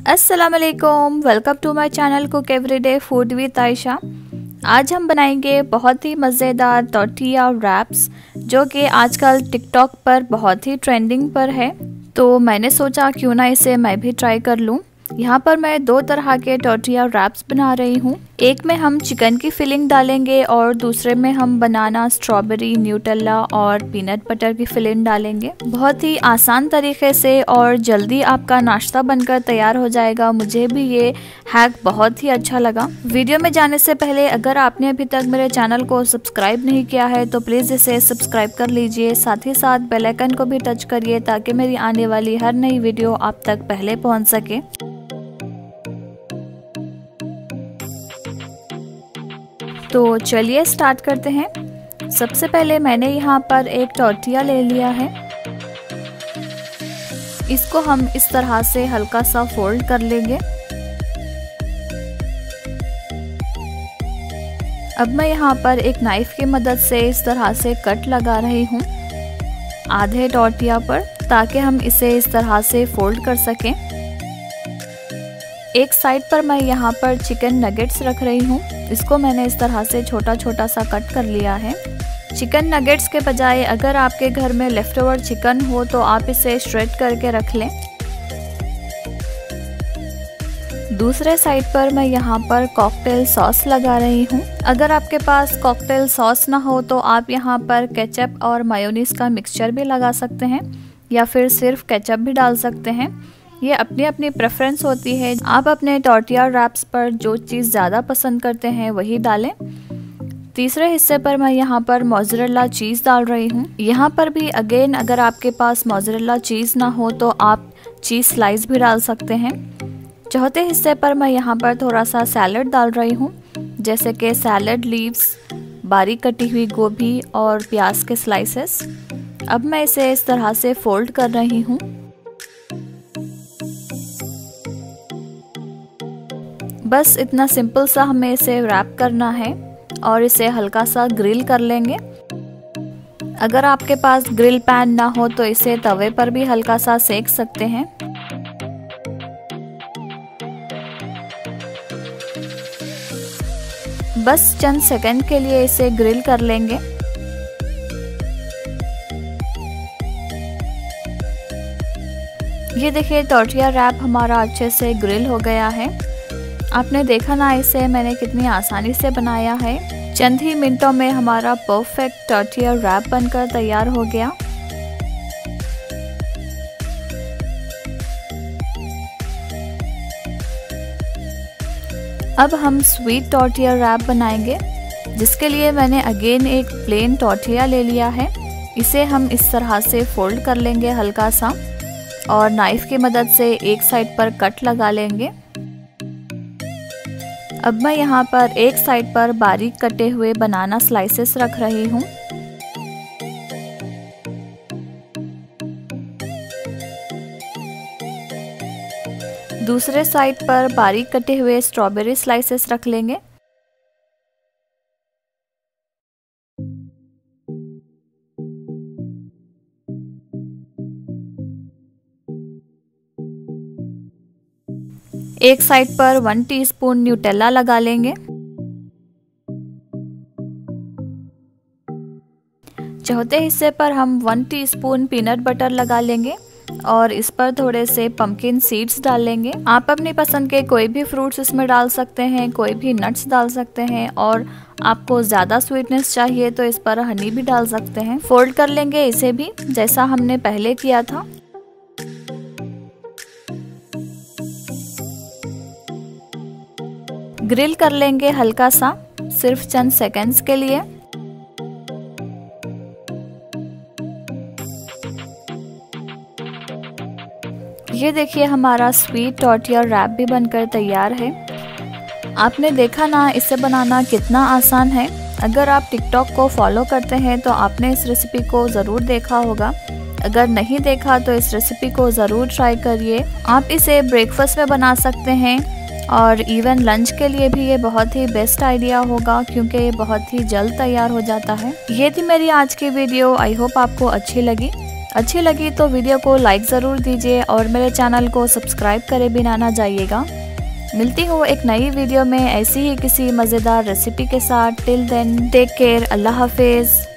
अस्सलाम वालेकुम, welcome to my channel cook everyday food with Ayesha. आज हम बनाएंगे बहुत ही मज़ेदार टॉर्टिया रैप्स जो कि आजकल टिकटॉक पर बहुत ही ट्रेंडिंग पर है। तो मैंने सोचा क्यों ना इसे मैं भी ट्राई कर लूं। यहाँ पर मैं दो तरह के टॉर्टिया रैप्स बना रही हूँ। एक में हम चिकन की फिलिंग डालेंगे और दूसरे में हम बनाना, स्ट्रॉबेरी, न्यूटेला और पीनट बटर की फिलिंग डालेंगे। बहुत ही आसान तरीके से और जल्दी आपका नाश्ता बनकर तैयार हो जाएगा। मुझे भी ये हैक बहुत ही अच्छा लगा। वीडियो में जाने से पहले अगर आपने अभी तक मेरे चैनल को सब्सक्राइब नहीं किया है तो प्लीज़ इसे सब्सक्राइब कर लीजिए। साथ ही साथ बेल आइकन को भी टच करिए ताकि मेरी आने वाली हर नई वीडियो आप तक पहले पहुँच सके। तो चलिए स्टार्ट करते हैं। सबसे पहले मैंने यहाँ पर एक टॉर्टिया ले लिया है। इसको हम इस तरह से हल्का सा फोल्ड कर लेंगे। अब मैं यहाँ पर एक नाइफ की मदद से इस तरह से कट लगा रही हूँ आधे टॉर्टिया पर, ताकि हम इसे इस तरह से फोल्ड कर सकें। एक साइड पर मैं यहाँ पर चिकन नगेट्स रख रही हूँ। इसको मैंने इस तरह से छोटा छोटा सा कट कर लिया है। चिकन नगेट्स के बजाय अगर आपके घर में लेफ्ट ओवर चिकन हो तो आप इसे श्रेड करके रख लें। दूसरे साइड पर मैं यहाँ पर कॉकटेल सॉस लगा रही हूँ। अगर आपके पास कॉकटेल सॉस ना हो तो आप यहाँ पर केचप और मायोनीज का मिक्सचर भी लगा सकते हैं या फिर सिर्फ केचप भी डाल सकते हैं। ये अपनी अपनी प्रेफरेंस होती है। आप अपने टॉर्टिया रैप्स पर जो चीज़ ज़्यादा पसंद करते हैं वही डालें। तीसरे हिस्से पर मैं यहाँ पर मोज़रेला चीज़ डाल रही हूँ। यहाँ पर भी अगेन अगर आपके पास मोज़रेला चीज़ ना हो तो आप चीज़ स्लाइस भी डाल सकते हैं। चौथे हिस्से पर मैं यहाँ पर थोड़ा सा सैलड डाल रही हूँ, जैसे कि सैलड लीव्स, बारीक कटी हुई गोभी और प्याज के स्लाइसेस। अब मैं इसे इस तरह से फोल्ड कर रही हूँ। बस इतना सिंपल सा हमें इसे रैप करना है और इसे हल्का सा ग्रिल कर लेंगे। अगर आपके पास ग्रिल पैन ना हो तो इसे तवे पर भी हल्का सा सेक सकते हैं। बस चंद सेकंड के लिए इसे ग्रिल कर लेंगे। ये देखिए टॉर्टिया रैप हमारा अच्छे से ग्रिल हो गया है। आपने देखा ना इसे मैंने कितनी आसानी से बनाया है। चंद ही मिनटों में हमारा परफेक्ट टॉर्टिया रैप बनकर तैयार हो गया। अब हम स्वीट टॉर्टिया रैप बनाएंगे, जिसके लिए मैंने अगेन एक प्लेन टॉर्टिया ले लिया है। इसे हम इस तरह से फोल्ड कर लेंगे हल्का सा और नाइफ की मदद से एक साइड पर कट लगा लेंगे। अब मैं यहाँ पर एक साइड पर बारीक कटे हुए बनाना स्लाइसेस रख रही हूँ। दूसरे साइड पर बारीक कटे हुए स्ट्रॉबेरी स्लाइसेस रख लेंगे। एक साइड पर 1 टीस्पून न्यूटेला लगा लेंगे। चौथे हिस्से पर हम 1 टीस्पून पीनट बटर लगा लेंगे और इस पर थोड़े से पंपकिन सीड्स डाल लेंगे। आप अपनी पसंद के कोई भी फ्रूट्स इसमें डाल सकते हैं, कोई भी नट्स डाल सकते हैं और आपको ज़्यादा स्वीटनेस चाहिए तो इस पर हनी भी डाल सकते हैं। फोल्ड कर लेंगे इसे भी जैसा हमने पहले किया था। ग्रिल कर लेंगे हल्का सा, सिर्फ चंद सेकंड्स के लिए। ये देखिए हमारा स्वीट टॉर्टिया रैप भी बनकर तैयार है। आपने देखा ना इसे बनाना कितना आसान है। अगर आप टिकटॉक को फॉलो करते हैं तो आपने इस रेसिपी को ज़रूर देखा होगा। अगर नहीं देखा तो इस रेसिपी को ज़रूर ट्राई करिए। आप इसे ब्रेकफास्ट में बना सकते हैं और इवन लंच के लिए भी ये बहुत ही बेस्ट आइडिया होगा, क्योंकि ये बहुत ही जल्द तैयार हो जाता है। ये थी मेरी आज की वीडियो। आई होप आपको अच्छी लगी। अच्छी लगी तो वीडियो को लाइक ज़रूर दीजिए और मेरे चैनल को सब्सक्राइब करे बिना ना जाइएगा। मिलती हूँ एक नई वीडियो में ऐसी ही किसी मज़ेदार रेसिपी के साथ। टिल देन टेक केयर, अल्लाह हाफिज़।